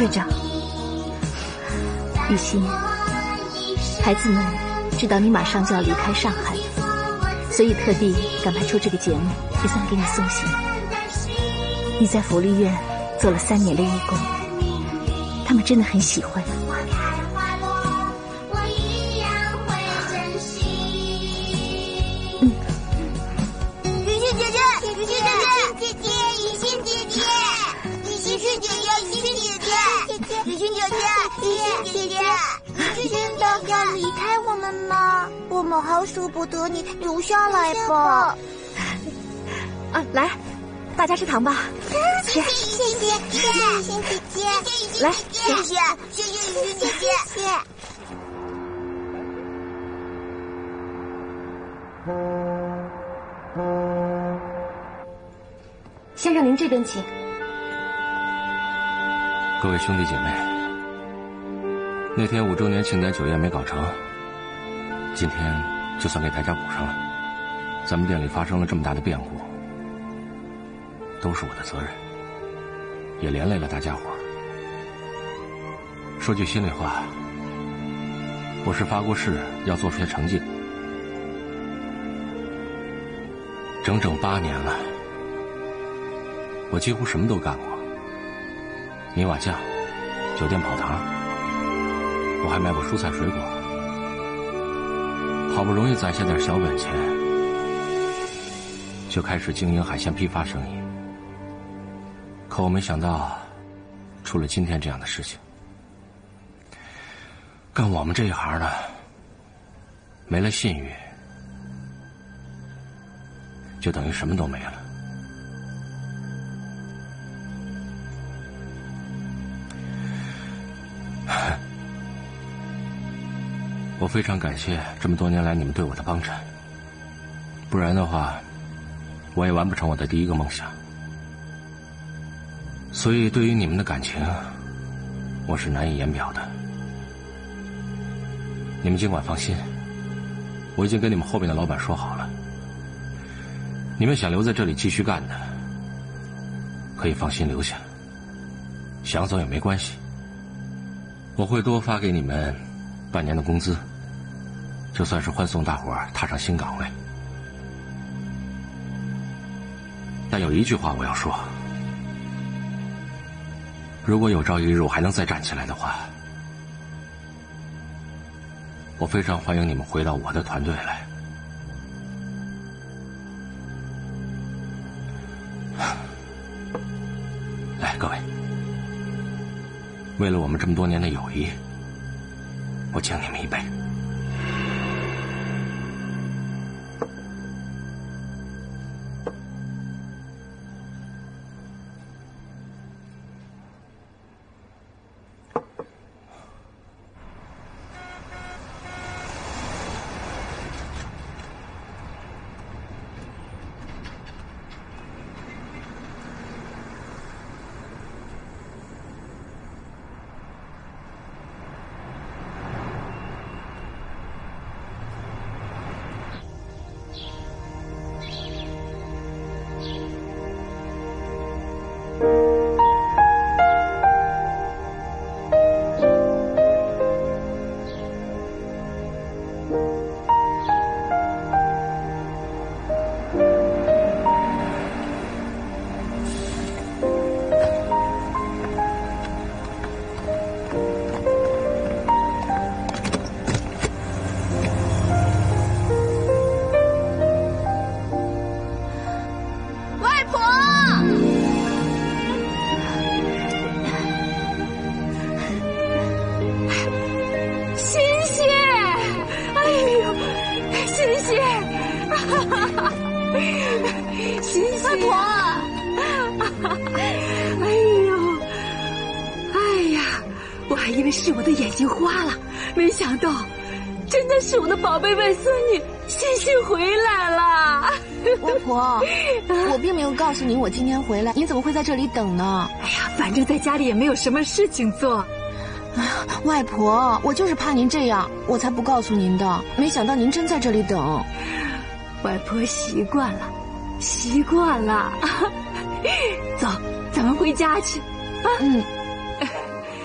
队长，雨欣，孩子们知道你马上就要离开上海，所以特地赶排出这个节目，也算给你送行。你在福利院做了3年的义工，他们真的很喜欢你。 雨欣姐姐，雨欣姐姐，雨欣姐姐，雨欣姐姐，雨欣姐姐，雨欣姐姐，雨欣姐姐，雨欣要离开我们吗？我们好舍不得你，留下来吧。 啊，来，大家吃糖吧。 谢谢雨欣姐姐， 来， 谢谢雨欣姐姐，谢谢。 先生您这边请。 各位兄弟姐妹，那天5周年庆典酒宴没搞成，今天就算给大家补上了。咱们店里发生了这么大的变故，都是我的责任，也连累了大家伙儿。说句心里话，我是发过誓要做出些成绩，整整8年了，我几乎什么都干过，泥瓦匠、酒店跑堂，我还卖过蔬菜水果，好不容易攒下点小本钱，就开始经营海鲜批发生意。可我没想到，出了今天这样的事情。干我们这一行的，没了信誉，就等于什么都没了。我非常感谢这么多年来你们对我的帮衬，不然的话，我也完不成我的第一个梦想。所以对于你们的感情，我是难以言表的。你们尽管放心，我已经跟你们后边的老板说好了，你们想留在这里继续干的，可以放心留下，想走也没关系，我会多发给你们半年的工资，就算是欢送大伙儿踏上新岗位。但有一句话我要说，如果有朝一日我还能再站起来的话，我非常欢迎你们回到我的团队来。来，各位，为了我们这么多年的友谊，我敬你们一杯。 是我的眼睛花了，没想到真的是我的宝贝外孙女欣欣回来了。 外婆，我并没有告诉您我今天回来，您怎么会在这里等呢？ 哎呀，反正在家里也没有什么事情做。 外婆，我就是怕您这样，我才不告诉您的。没想到您真在这里等。 外婆习惯了，习惯了。走，咱们回家去。啊，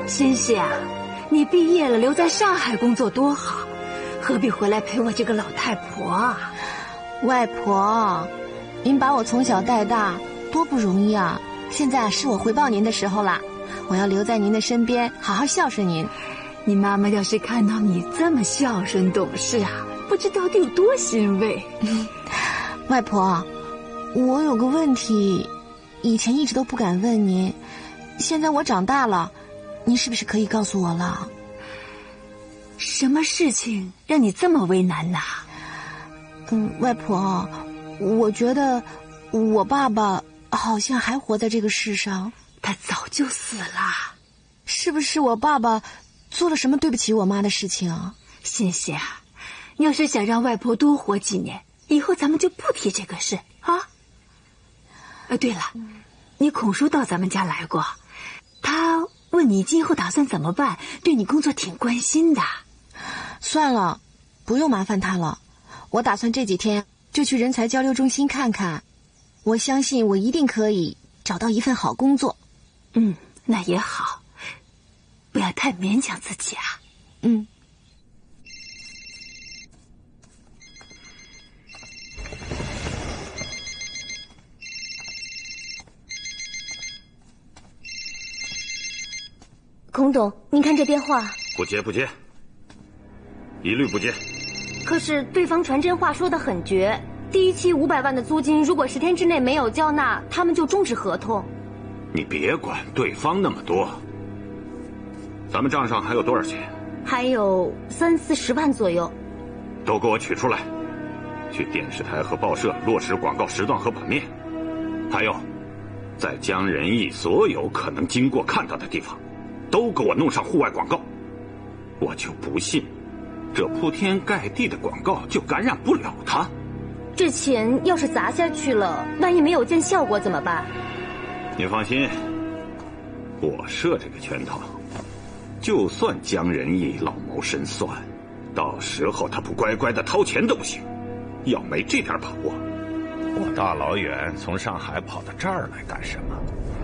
欣欣啊，你毕业了留在上海工作多好，何必回来陪我这个老太婆啊？ 外婆，您把我从小带大，多不容易啊！现在是我回报您的时候啦，我要留在您的身边，好好孝顺您。 你妈妈要是看到你这么孝顺懂事啊，不知道得有多欣慰。 外婆，我有个问题，以前一直都不敢问您，现在我长大了，您是不是可以告诉我了？ 什么事情让你这么为难呐？ 外婆，我觉得我爸爸好像还活在这个世上。 他早就死了。 是不是我爸爸做了什么对不起我妈的事情啊？ 欣欣啊，要是想让外婆多活几年，以后咱们就不提这个事啊。对了，你孔叔到咱们家来过，他问你今后打算怎么办，对你工作挺关心的。 算了，不用麻烦他了，我打算这几天就去人才交流中心看看，我相信我一定可以找到一份好工作。 那也好，不要太勉强自己啊。 孔董，您看这电话。 不接，一律不接。 可是对方传真话说得很绝，第一期500万的租金，如果10天之内没有交纳，他们就终止合同。 你别管对方那么多，咱们账上还有多少钱？ 还有30-40万左右。 都给我取出来，去电视台和报社落实广告时段和版面，还有在江仁义所有可能经过看到的地方，都给我弄上户外广告。我就不信这铺天盖地的广告就感染不了他。 这钱要是砸下去了，万一没有见效果怎么办？ 你放心，我设这个圈套，就算江仁义老谋深算，到时候他不乖乖的掏钱都不行。要没这点把握，我大老远从上海跑到这儿来干什么？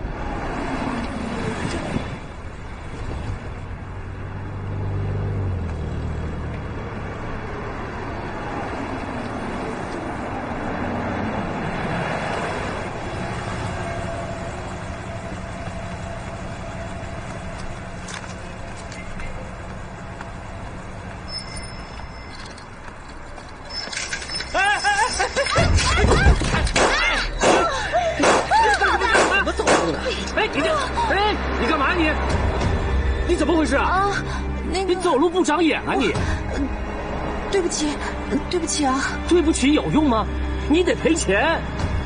你干嘛你？你怎么回事啊？你走路不长眼啊你！ 对不起啊。 对不起有用吗？你得赔钱。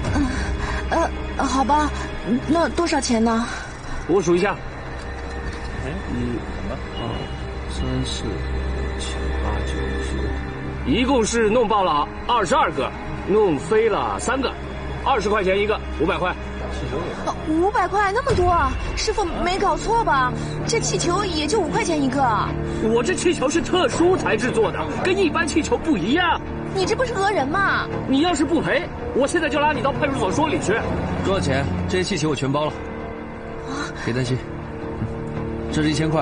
好吧，那多少钱呢？ 我数一下。1、2、3、4、5、6、7、8、9、10，一共是弄爆了22个，弄飞了3个，20块钱一个，500块。 500块那么多啊！师傅没搞错吧？这气球也就5块钱一个。 我这气球是特殊材质做的，跟一般气球不一样。 你这不是讹人吗？ 你要是不赔，我现在就拉你到派出所说理去。 多少钱？这些气球我全包了。别担心，这是1000块。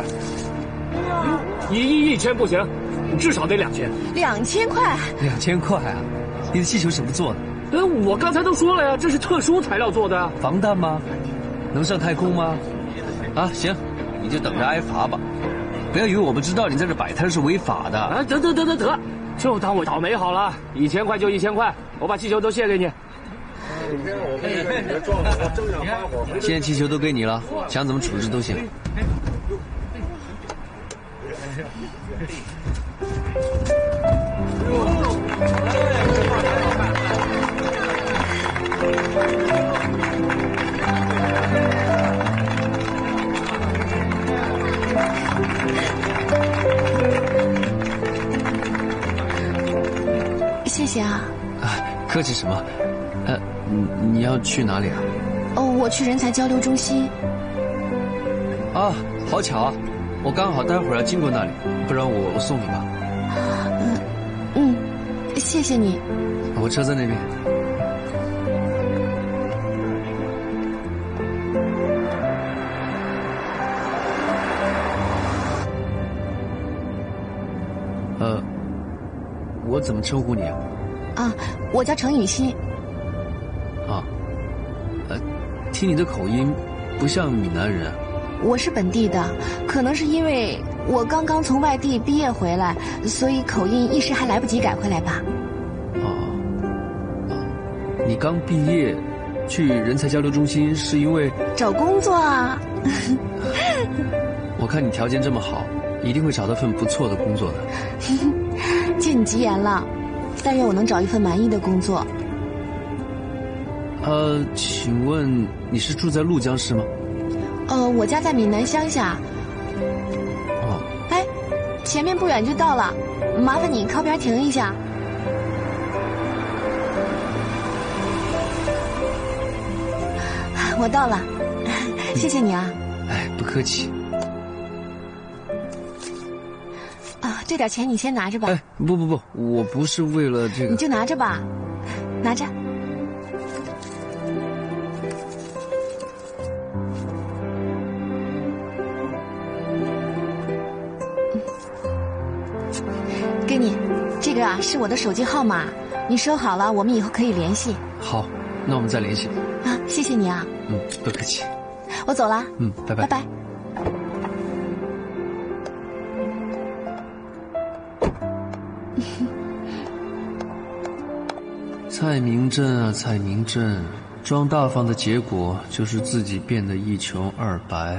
1000不行，至少得2000。 2000块 ？2000块啊！你的气球什么做的？ 我刚才都说了呀，这是特殊材料做的。 防弹吗？能上太空吗？啊，行，你就等着挨罚吧。不要以为我不知道你在这摆摊是违法的。 啊，得，就当我倒霉好了。1000块就1000块，我把气球都卸给你。 现在气球都给你了，想怎么处置都行。 谢谢啊。 客气什么？你要去哪里啊？ 我去人才交流中心。 啊，好巧啊！我刚好待会儿要经过那里，不然我送你吧。 谢谢你。 我车在那边。 我怎么称呼你啊？ 啊，我叫程雨欣。 啊，听你的口音，不像闽南人啊。 我是本地的，可能是因为我刚刚从外地毕业回来，所以口音一时还来不及改回来吧。 你刚毕业，去人才交流中心是因为找工作啊？ 我看你条件这么好，一定会找到份不错的工作的。 借你吉言了，但愿我能找一份满意的工作。 请问你是住在陆江市吗？ 我家在闽南乡下。哎，前面不远就到了，麻烦你靠边停一下。我到了，谢谢你啊。 哎，不客气。 啊，这点钱你先拿着吧。 哎，不，我不是为了这个。 你就拿着吧，拿着。给你，这个啊是我的手机号码，你收好了，我们以后可以联系。 好，那我们再联系。 啊，谢谢你啊。 不客气。 我走了。 拜拜。 拜拜。 蔡明正啊，蔡明正，装大方的结果就是自己变得一穷二白。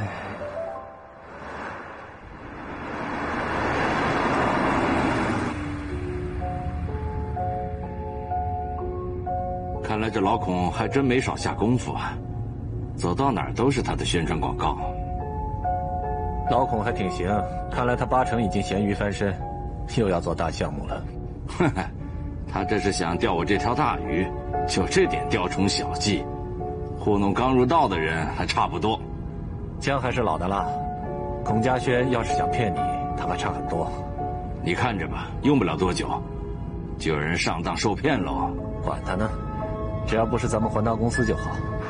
看来这老孔还真没少下功夫啊，走到哪儿都是他的宣传广告。 老孔还挺行，看来他8成已经咸鱼翻身，又要做大项目了。 哼，他这是想钓我这条大鱼，就这点雕虫小技，糊弄刚入道的人还差不多。 姜还是老的辣，孔家轩要是想骗你，他可差很多。 你看着吧，用不了多久，就有人上当受骗喽。 管他呢，只要不是咱们环大公司就好。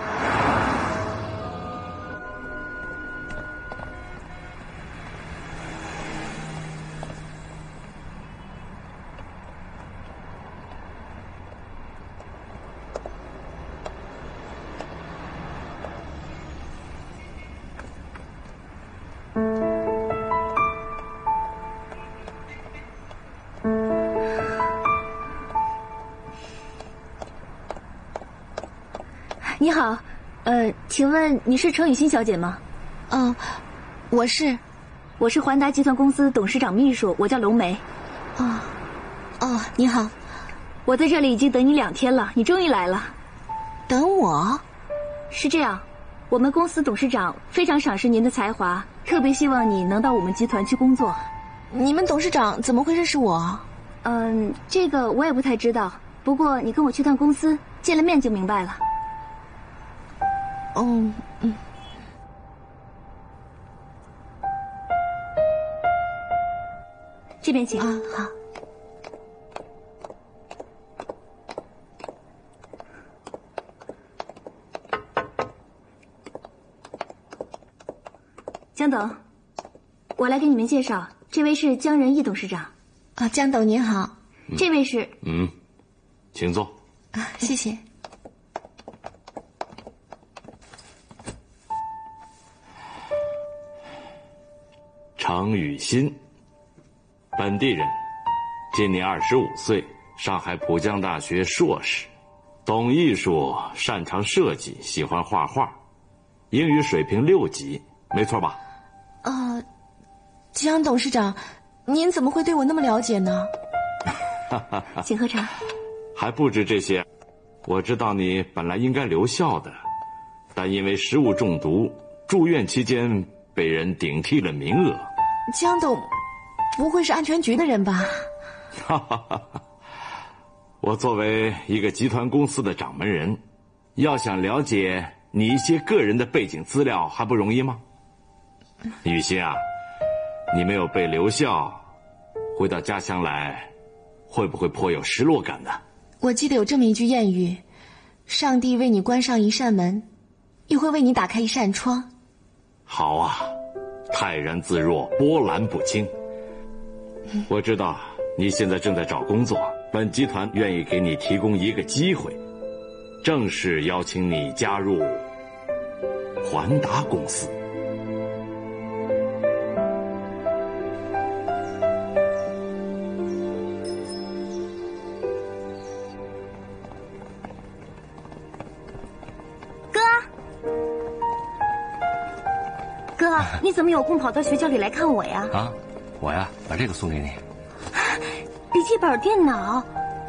你好，请问你是程雨欣小姐吗？ 我是环达集团公司董事长秘书，我叫龙梅。 你好， 我在这里已经等你2天了，你终于来了。 等我？ 是这样，我们公司董事长非常赏识您的才华，特别希望你能到我们集团去工作。 你们董事长怎么会认识我？ 这个我也不太知道，不过你跟我去趟公司，见了面就明白了。这边请。 好。 江董，我来给你们介绍，这位是江仁义董事长。 江董您好。 这位是。 请坐。 谢谢。 程雨欣，本地人，今年25岁，上海浦江大学硕士，懂艺术，擅长设计，喜欢画画，英语水平6级，没错吧？ 江董事长，您怎么会对我那么了解呢？ 请喝茶。 还不止这些，我知道你本来应该留校的，但因为食物中毒，住院期间被人顶替了名额。 江董，不会是安全局的人吧？ 我作为一个集团公司的掌门人，要想了解你一些个人的背景资料还不容易吗？雨欣啊，你没有被留校，回到家乡来，会不会颇有失落感呢？ 我记得有这么一句谚语：上帝为你关上一扇门，又会为你打开一扇窗。 好啊，泰然自若，波澜不惊。我知道你现在正在找工作， 本集团愿意给你提供一个机会，正式邀请你加入环达公司。 哥，你怎么有空跑到学校里来看我呀？ 啊，我呀，把这个送给你。 笔记本电脑。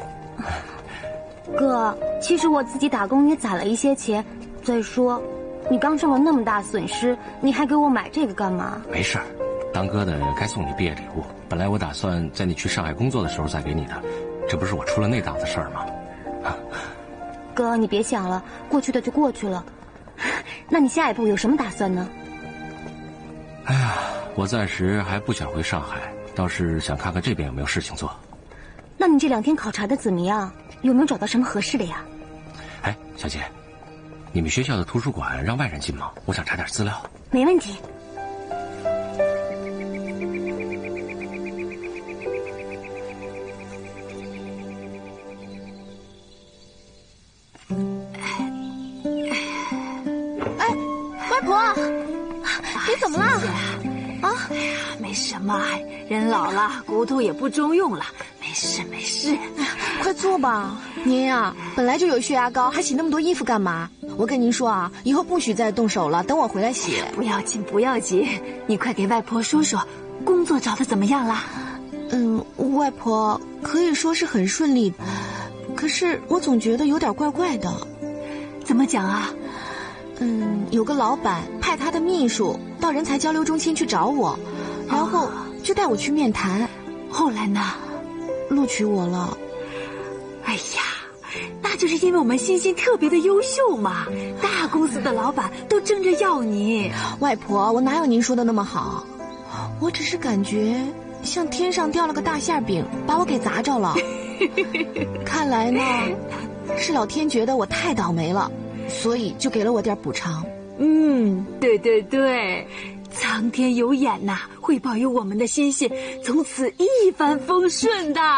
哥，其实我自己打工也攒了一些钱。再说，你刚受了那么大损失，你还给我买这个干嘛？ 没事儿，当哥的该送你毕业礼物。本来我打算在你去上海工作的时候再给你的，这不是我出了那档子事儿吗？啊， 哥，你别想了，过去的就过去了。那你下一步有什么打算呢？ 哎呀，我暂时还不想回上海，倒是想看看这边有没有事情做。 那你这2天考察的怎么样？有没有找到什么合适的呀？ 哎，小姐，你们学校的图书馆让外人进吗？我想查点资料。 没问题。 哎，外婆，你怎么了？啊？ 哎呀，没什么，人老了，骨头也不中用了，没事没事。 快坐吧。您呀，本来就有血压高，还洗那么多衣服干嘛？我跟您说啊，以后不许再动手了，等我回来洗。 不要紧不要紧，你快给外婆说说，工作找得怎么样了？ 外婆可以说是很顺利，可是我总觉得有点怪怪的。 怎么讲啊？ 有个老板派他的秘书到人才交流中心去找我，然后就带我去面谈。 后来呢？ 录取我了。 哎呀，那就是因为我们欣欣特别的优秀嘛，大公司的老板都争着要你。 外婆，我哪有您说的那么好？我只是感觉像天上掉了个大馅饼，把我给砸着了。看来呢，是老天觉得我太倒霉了，所以就给了我点补偿。 对对对，苍天有眼呐，会保佑我们的欣欣从此一帆风顺的。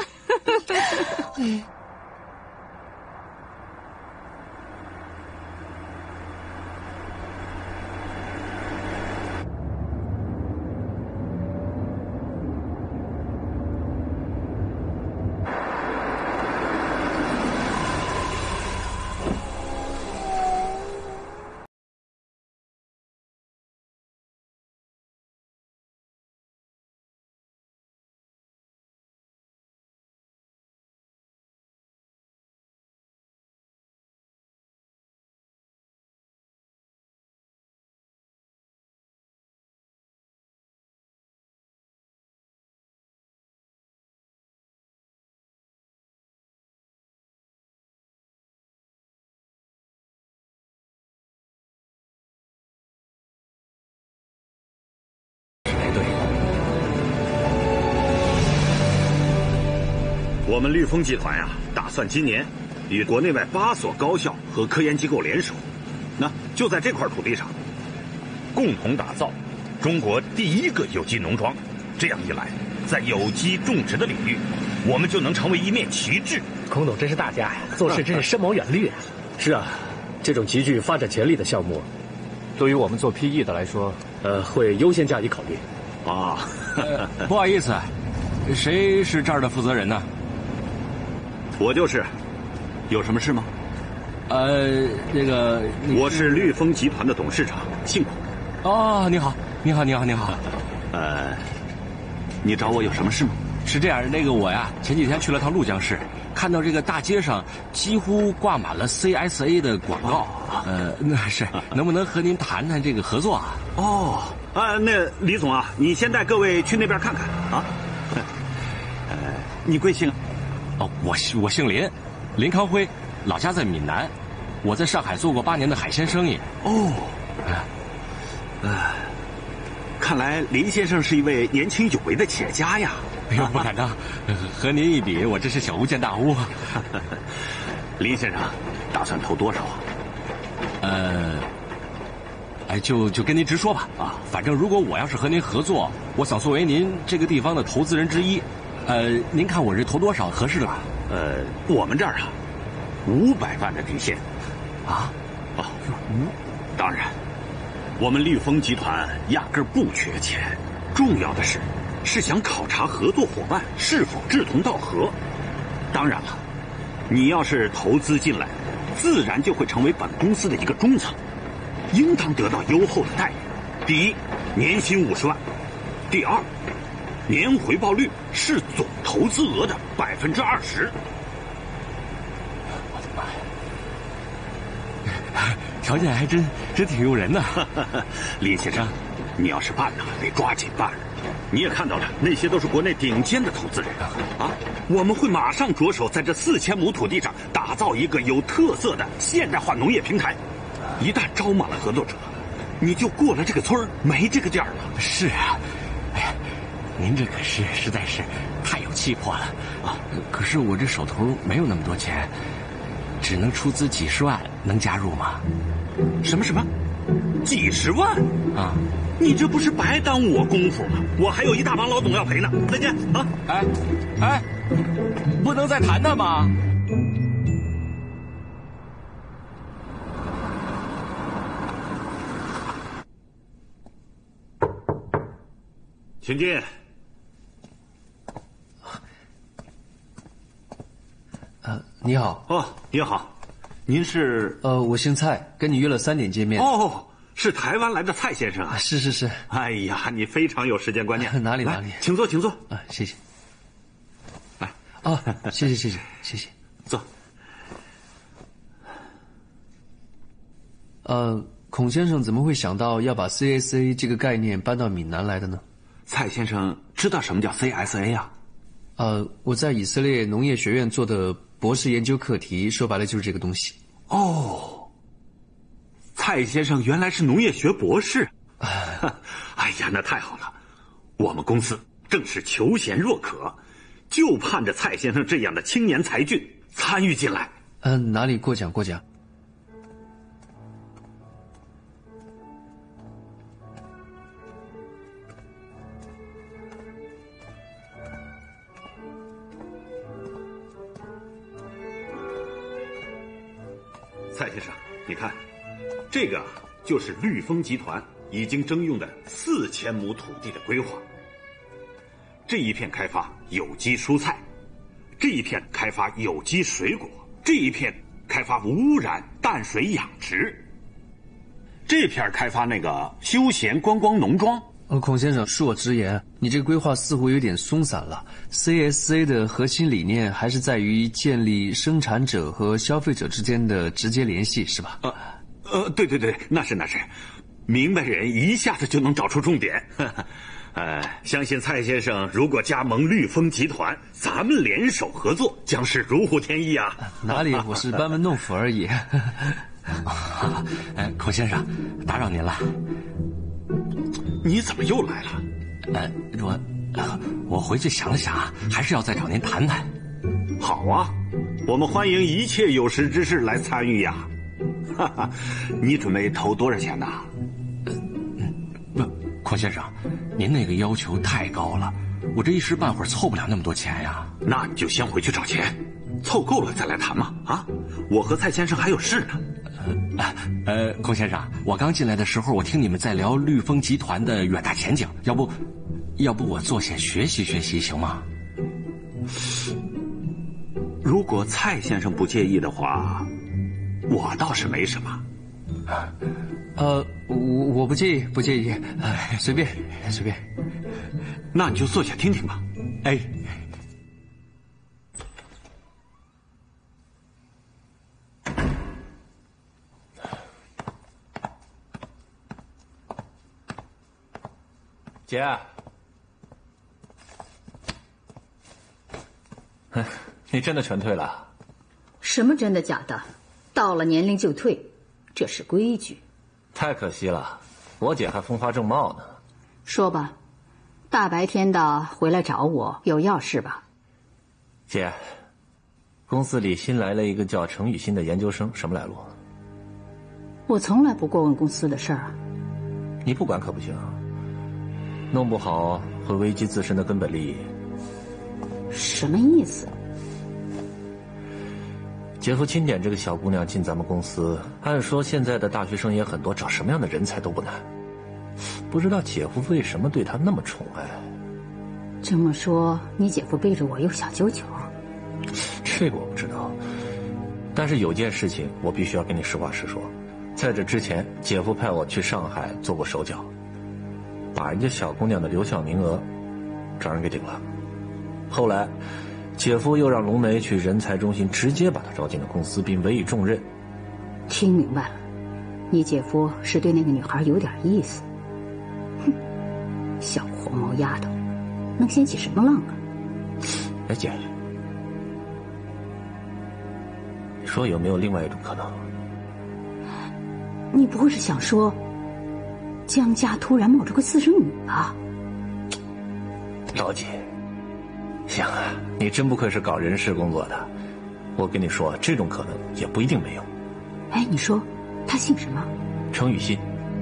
我们绿丰集团呀，打算今年与国内外8所高校和科研机构联手，那就在这块土地上，共同打造中国第一个有机农庄。这样一来，在有机种植的领域，我们就能成为一面旗帜。 孔董真是大家呀，做事真是深谋远虑啊！是啊，这种极具发展潜力的项目，对于我们做 PE 的来说，会优先加以考虑。 啊， 不好意思，谁是这儿的负责人呢？ 我就是，有什么事吗？ 那个， 我是绿丰集团的董事长，姓孔。 哦，你好，你好，你好，你好。 你找我有什么事吗？ 是这样，那个我呀，前几天去了趟陆江市，看到这个大街上几乎挂满了 CSA 的广告。那是能不能和您谈谈这个合作啊？ 那李总啊，你先带各位去那边看看啊。你贵姓？ 我姓林，林康辉，老家在闽南，我在上海做过8年的海鲜生意。 看来林先生是一位年轻有为的企业家呀。 哎呦，不敢当，和您一比，我真是小巫见大巫。 林先生打算投多少啊？ 就跟您直说吧。反正如果我要是和您合作，我想作为您这个地方的投资人之一， 您看我这投多少合适的吧？ 我们这儿啊，500万的底线。 啊？ 哦，当然，我们绿丰集团压根儿不缺钱，重要的是想考察合作伙伴是否志同道合。当然了，你要是投资进来，自然就会成为本公司的一个中层，应当得到优厚的待遇。第一，年薪50万；第二，年回报率是总投资额的20%。 我的妈呀，条件还真挺诱人的。 林先生，你要是办呢，得抓紧办。你也看到了，那些都是国内顶尖的投资人啊！我们会马上着手在这4000亩土地上打造一个有特色的现代化农业平台。一旦招满了合作者，你就过了这个村没这个店了。 是啊，哎呀，您这可是实在是太有气魄了啊！可是我这手头没有那么多钱，只能出资几十万，能加入吗？ 什么？几十万啊！ 你这不是白耽误我功夫吗？我还有一大帮老总要赔呢。再见啊！ 哎，不能再谈谈吗？ 请进。 你好。 哦，你好，您是？ 我姓蔡，跟你约了3点见面。 哦。是台湾来的蔡先生啊！ 是。 哎呀，你非常有时间观念。 哪里？ 请坐。 啊，谢谢。 来， 谢谢。 坐。 孔先生怎么会想到要把 CSA 这个概念搬到闽南来的呢？ 蔡先生知道什么叫 CSA 啊？ 我在以色列农业学院做的博士研究课题，说白了就是这个东西。 哦。蔡先生原来是农业学博士，哎呀，那太好了！我们公司正是求贤若渴，就盼着蔡先生这样的青年才俊参与进来。 哪里过奖。 蔡先生，你看。这个就是绿丰集团已经征用的4000亩土地的规划。这一片开发有机蔬菜，这一片开发有机水果，这一片开发无污染淡水养殖，这片开发那个休闲观光农庄。 孔先生，恕我直言，你这个规划似乎有点松散了。CSA 的核心理念还是在于建立生产者和消费者之间的直接联系，是吧？ 对，那是，明白人一下子就能找出重点。相信蔡先生如果加盟绿丰集团，咱们联手合作将是如虎添翼啊！ 哪里，我是班门弄斧而已。 孔先生，打扰您了。 你怎么又来了？ 我回去想了想，还是要再找您谈谈。 好啊，我们欢迎一切有识之士来参与呀。你准备投多少钱呢？ 孔先生，您那个要求太高了，我这一时半会儿凑不了那么多钱呀。 那你就先回去找钱，凑够了再来谈嘛。啊，我和蔡先生还有事呢。 孔先生，我刚进来的时候，我听你们在聊绿丰集团的远大前景，要不我坐下学习学习行吗？ 如果蔡先生不介意的话，我倒是没什么。 我不介意，随便。 那你就坐下听听吧。 哎。 姐，你真的全退了？ 什么真的假的？到了年龄就退，这是规矩。 太可惜了，我姐还风华正茂呢。 说吧，大白天的回来找我，有要事吧？ 姐，公司里新来了一个叫程雨欣的研究生，什么来路？ 我从来不过问公司的事儿啊。 你不管可不行，弄不好会危及自身的根本利益。 什么意思？ 姐夫钦点这个小姑娘进咱们公司，按说现在的大学生也很多，找什么样的人才都不难。不知道姐夫为什么对她那么宠爱？ 这么说，你姐夫背着我有小九九？ 这个我不知道，但是有件事情我必须要跟你实话实说。在这之前，姐夫派我去上海做过手脚，把人家小姑娘的留校名额找人给顶了。后来，姐夫又让龙梅去人才中心直接把她招进了公司，并委以重任。 听明白了，你姐夫是对那个女孩有点意思。哼，小黄毛丫头，能掀起什么浪啊？ 哎，姐，你说有没有另外一种可能？ 你不会是想说，江家突然冒出个私生女吧？ 老姐，行啊，你真不愧是搞人事工作的。我跟你说，这种可能也不一定没有。 哎，你说她姓什么？ 程雨欣。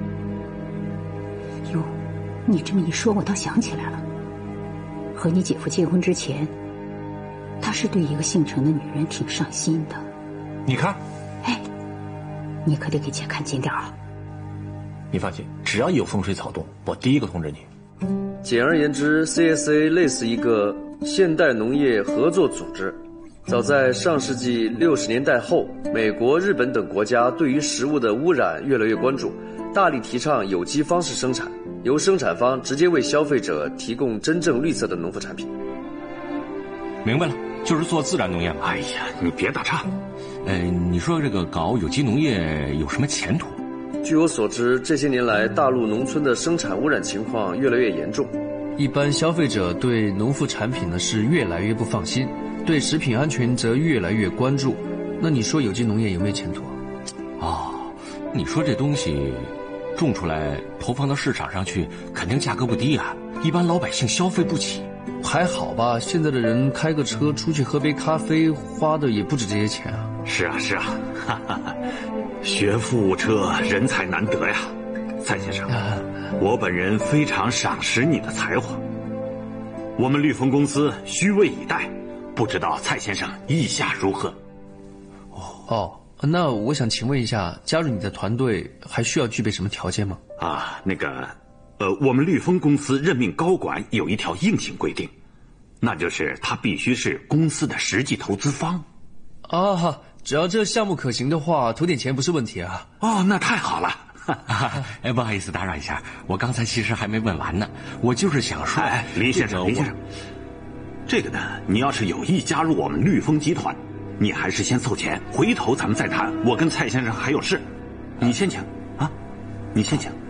哟，你这么一说，我倒想起来了。和你姐夫结婚之前，他是对一个姓程的女人挺上心的。 你看， 哎，你可得给姐看紧点啊！ 你放心，只要有风吹草动，我第一个通知你。 简而言之 ，CSA 类似一个现代农业合作组织。早在上世纪60年代后，美国、日本等国家对于食物的污染越来越关注，大力提倡有机方式生产，由生产方直接为消费者提供真正绿色的农副产品。 明白了，就是做自然农业嘛。 哎呀，你别打岔。 你说这个搞有机农业有什么前途？ 据我所知，这些年来大陆农村的生产污染情况越来越严重，一般消费者对农副产品呢是越来越不放心，对食品安全则越来越关注。那你说有机农业有没有前途？ 哦，你说这东西种出来投放到市场上去，肯定价格不低啊，一般老百姓消费不起。 还好吧，现在的人开个车出去喝杯咖啡，花的也不止这些钱啊。 是啊是啊，哈哈哈，学富五车，人才难得呀。蔡先生，我本人非常赏识你的才华，我们绿丰公司虚位以待，不知道蔡先生意下如何？ 哦，那我想请问一下，加入你的团队还需要具备什么条件吗？ 啊，我们绿丰公司任命高管有一条硬性规定，那就是他必须是公司的实际投资方。 啊，只要这项目可行的话，投点钱不是问题啊。 哦，那太好了。 哎，不好意思打扰一下，我刚才其实还没问完呢。我就是想说， 林先生，林先生，这个呢，你要是有意加入我们绿丰集团，你还是先凑钱，回头咱们再谈。我跟蔡先生还有事，你先请啊，你先请。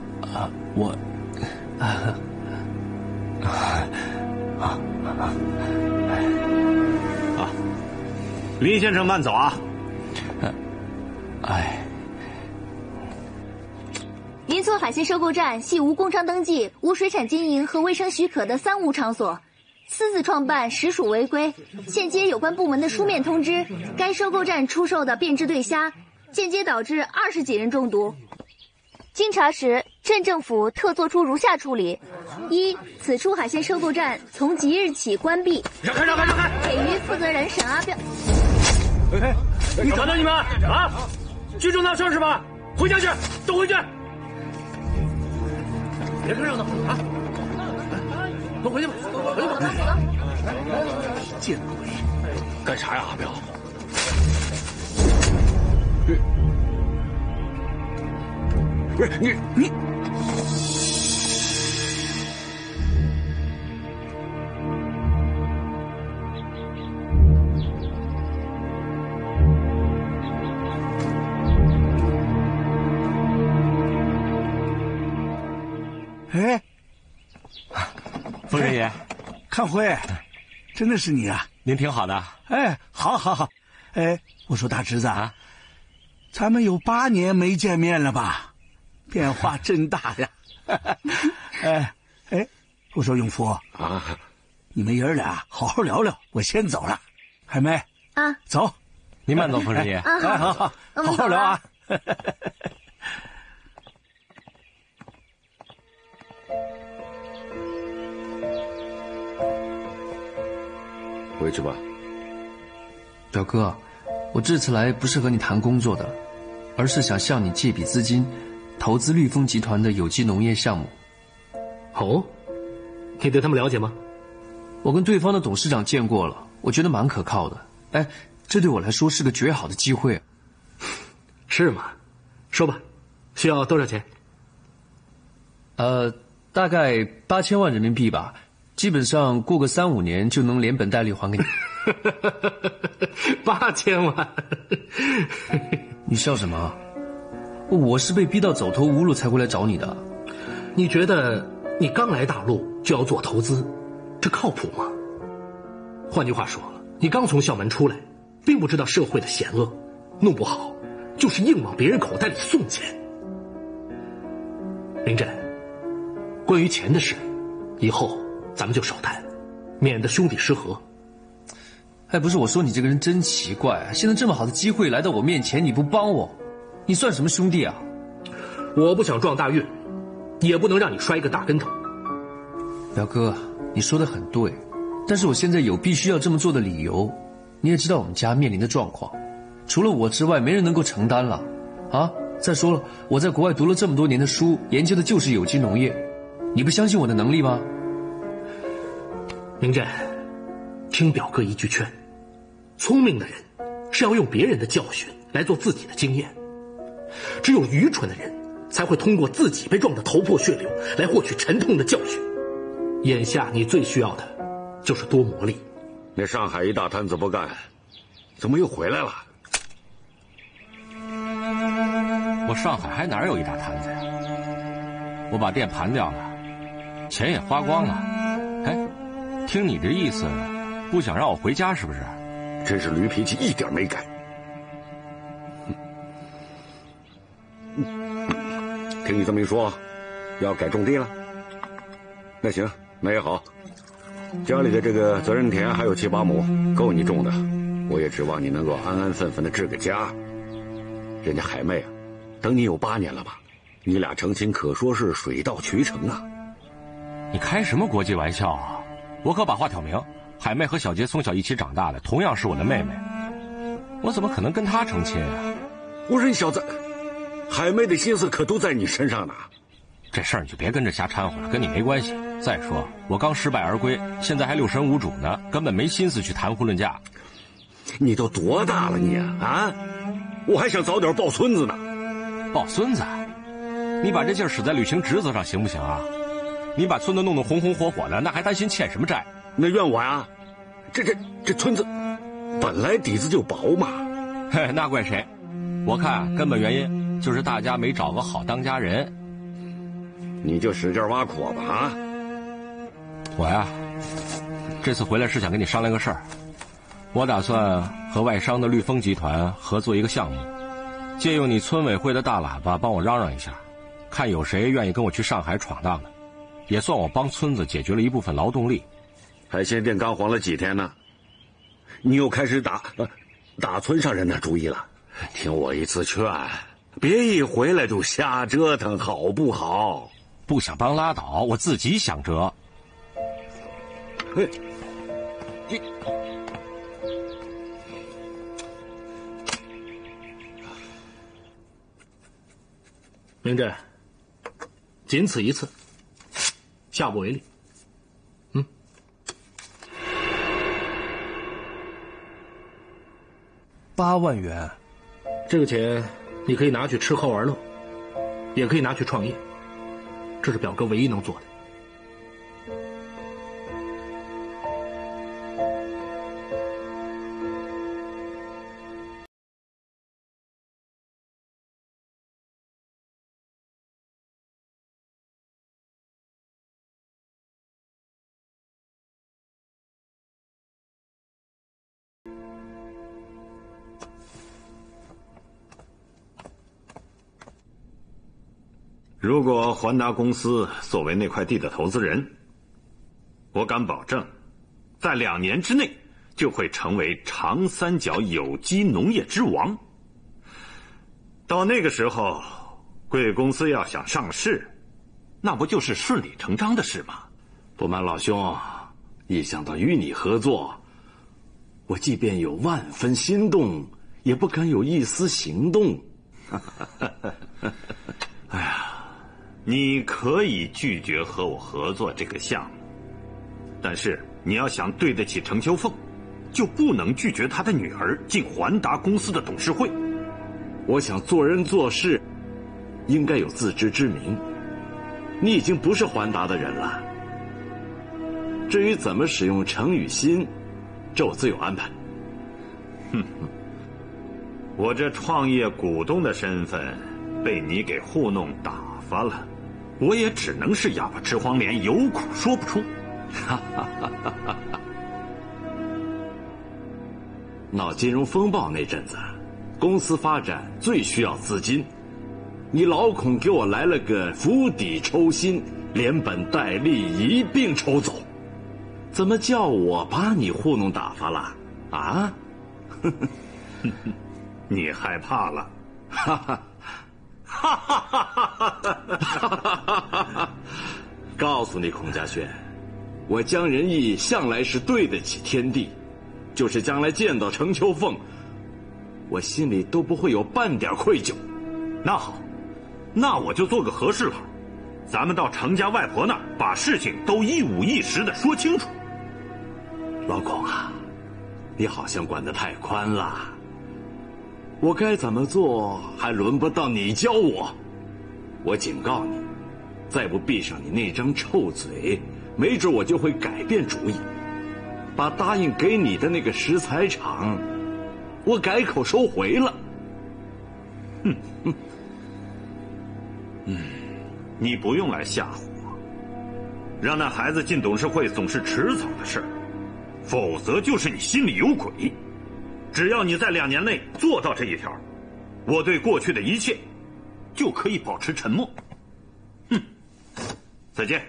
林先生慢走啊。 林村海鲜收购站系无工商登记、无水产经营和卫生许可的三无场所，私自创办实属违规。现接有关部门的书面通知，该收购站出售的变质对虾，间接导致20几人中毒。经查实，镇政府特作出如下处理：一、此处海鲜收购站从即日起关闭。 让开，让开，让开！ 给予负责人沈阿彪。 你怎么了你们啊？聚众闹事是吧？回家去，都回去！别看热闹啊！都回去吧，回去吧！ 见鬼！干啥呀，阿彪？不是你。 哎， 丰神爷， 康辉，真的是你啊！ 您挺好的。 哎，好，好，好。哎，我说大侄子啊，咱们有8年没见面了吧？变化真大呀！哎，我说永福啊，你们爷儿俩好好聊聊，我先走了。海梅啊， 走， 您慢走，丰神爷。 哎，好，好好聊啊。 回去吧。 表哥，我这次来不是和你谈工作的，而是想向你借笔资金，投资绿丰集团的有机农业项目。 哦，你对他们了解吗？ 我跟对方的董事长见过了，我觉得蛮可靠的。哎，这对我来说是个绝好的机会。 是吗？说吧，需要多少钱？ 大概8000万人民币吧，基本上过个3、5年就能连本带利还给你。 8000万？ 你笑什么？我是被逼到走投无路才会来找你的。 你觉得你刚来大陆就要做投资，这靠谱吗？换句话说，你刚从校门出来，并不知道社会的险恶，弄不好就是硬往别人口袋里送钱。林震，关于钱的事，以后咱们就少谈，免得兄弟失和。 哎，不是，我说你这个人真奇怪，现在这么好的机会来到我面前，你不帮我，你算什么兄弟啊？ 我不想撞大运，也不能让你摔个大跟头。 表哥，你说的很对，但是我现在有必须要这么做的理由。你也知道我们家面临的状况，除了我之外，没人能够承担了。啊，再说了，我在国外读了这么多年的书，研究的就是有机农业，你不相信我的能力吗？ 明震，听表哥一句劝，聪明的人是要用别人的教训来做自己的经验，只有愚蠢的人才会通过自己被撞得头破血流来获取沉痛的教训。眼下你最需要的就是多磨砺。 那上海一大摊子不干，怎么又回来了？ 我上海还哪有一大摊子呀？我把店盘掉了，钱也花光了。哎，听你这意思，不想让我回家是不是？ 真是驴脾气，一点没改。听你这么一说，要改种地了？那行，那也好。家里的这个责任田还有7、8亩，够你种的。我也指望你能够安安分分的治个家。人家海妹啊，等你有8年了吧？你俩成亲可说是水到渠成啊。 你开什么国际玩笑啊？我可把话挑明，海妹和小杰从小一起长大的，同样是我的妹妹，我怎么可能跟她成亲啊？ 我说你小子，海妹的心思可都在你身上呢。 这事儿你就别跟着瞎掺和了，跟你没关系。再说我刚失败而归，现在还6神无主呢，根本没心思去谈婚论嫁。 你都多大了你啊？我还想早点抱孙子呢。 抱孙子？你把这劲儿使在履行职责上行不行啊？你把村子弄得红红火火的，那还担心欠什么债？ 那怨我呀？这村子本来底子就薄嘛。 嘿，那怪谁？我看根本原因就是大家没找个好当家人。 你就使劲挖苦吧啊！ 我呀，这次回来是想跟你商量个事儿。我打算和外商的绿丰集团合作一个项目，借用你村委会的大喇叭帮我嚷嚷一下，看有谁愿意跟我去上海闯荡的，也算我帮村子解决了一部分劳动力。 海鲜店刚黄了几天呢，你又开始打村上人的主意了。听我一次劝，别一回来就瞎折腾，好不好？ 不想帮拉倒，我自己想辙。 嘿，你明震，仅此一次，下不为例。 8万元， 这个钱你可以拿去吃喝玩乐，也可以拿去创业，这是表哥唯一能做的。 如果环达公司作为那块地的投资人，我敢保证，在2年之内就会成为长三角有机农业之王。到那个时候，贵公司要想上市，那不就是顺理成章的事吗？ 不瞒老兄，一想到与你合作， 我即便有万分心动，也不敢有一丝行动。 哎呀，你可以拒绝和我合作这个项目，但是你要想对得起程秋凤，就不能拒绝他的女儿进环达公司的董事会。 我想做人做事，应该有自知之明。你已经不是环达的人了。至于怎么使用程雨欣，这我自有安排。 我这创业股东的身份被你给糊弄打发了，我也只能是哑巴吃黄连，有苦说不出。 闹金融风暴那阵子，公司发展最需要资金，你老孔给我来了个釜底抽薪，连本带利一并抽走，怎么叫我把你糊弄打发了啊？ 你害怕了？ 告诉你孔家轩，我江仁义向来是对得起天地，就是将来见到程秋凤，我心里都不会有半点愧疚。 那好，那我就做个和事佬，咱们到程家外婆那儿，把事情都一五一十的说清楚。 老孔啊，你好像管得太宽了，我该怎么做还轮不到你教我。我警告你，再不闭上你那张臭嘴，没准我就会改变主意，把答应给你的那个石材厂，我改口收回了。 你不用来吓唬我，让那孩子进董事会总是迟早的事儿，否则就是你心里有鬼。只要你在2年内做到这一条，我对过去的一切就可以保持沉默。再见。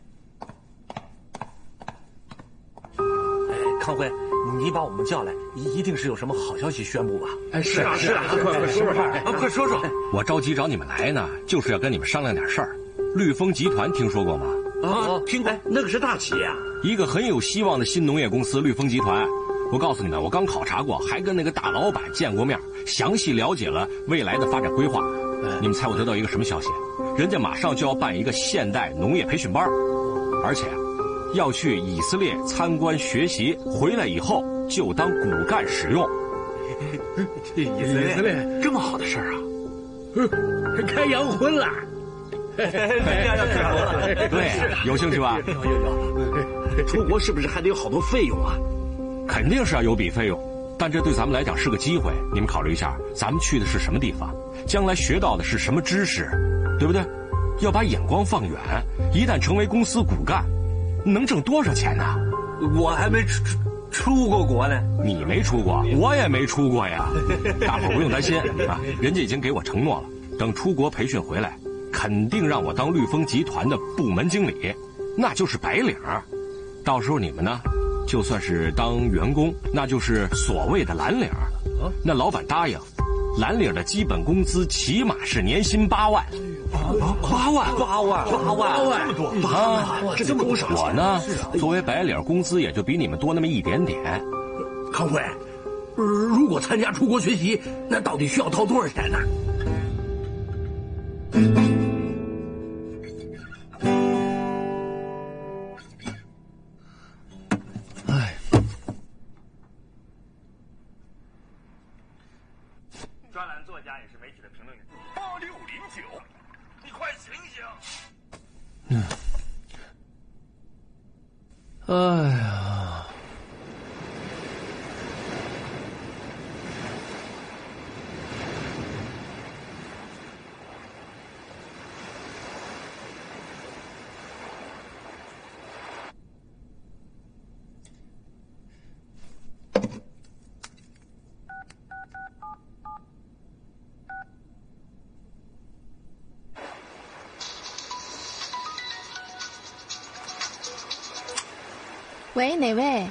康辉，你把我们叫来，一定是有什么好消息宣布吧？ 是啊， 快说说。 我着急找你们来呢，就是要跟你们商量点事儿。绿丰集团听说过吗？ 听过。 那个是大企业啊， 一个很有希望的新农业公司绿丰集团。我告诉你们，我刚考察过，还跟那个大老板见过面，详细了解了未来的发展规划。你们猜我得到一个什么消息？人家马上就要办一个现代农业培训班，而且要去以色列参观学习，回来以后就当骨干使用。 以色列这么好的事儿啊！开洋荤了。要开洋荤了。 对，有兴趣吧？ 有。出国是不是还得有好多费用啊？ 肯定是要有笔费用，但这对咱们来讲是个机会。你们考虑一下，咱们去的是什么地方，将来学到的是什么知识，对不对？要把眼光放远，一旦成为公司骨干，能挣多少钱呢？ 我还没出过国呢。 你没出过，我也没出过呀。大伙不用担心啊，人家已经给我承诺了，等出国培训回来，肯定让我当绿丰集团的部门经理，那就是白领。到时候你们呢，就算是当员工，那就是所谓的蓝领。那老板答应，蓝领的基本工资起码是年薪8万。 8万， 这么多少？ 我呢，作为白领，工资也就比你们多那么一点点。 康辉，如果参加出国学习，那到底需要掏多少钱呢？ 专栏作家也是媒体的评论员。8609，你快醒醒！ 哎呀， 喂，哪位？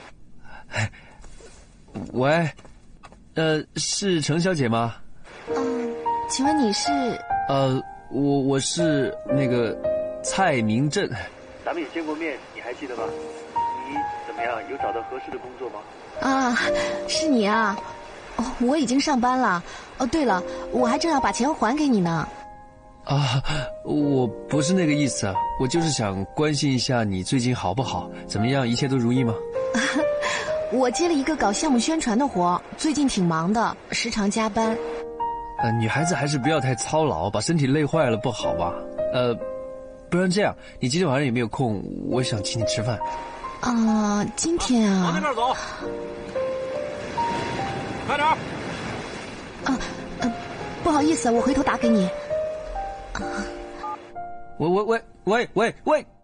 喂，是程小姐吗？ 请问你是？ 我是那个蔡明正。 咱们也见过面，你还记得吗？你怎么么样？有找到合适的工作吗？ 啊，是你啊！哦，我已经上班了。哦，对了，我还正要把钱还给你呢。 啊，我不是那个意思啊，我就是想关心一下你最近好不好，怎么样，一切都如意吗？ 我接了一个搞项目宣传的活，最近挺忙的，时常加班。 女孩子还是不要太操劳，把身体累坏了不好吧？不然这样，你今天晚上有没有空？我想请你吃饭。 今天啊， 往那边走，快点。 不好意思，我回头打给你。 喂。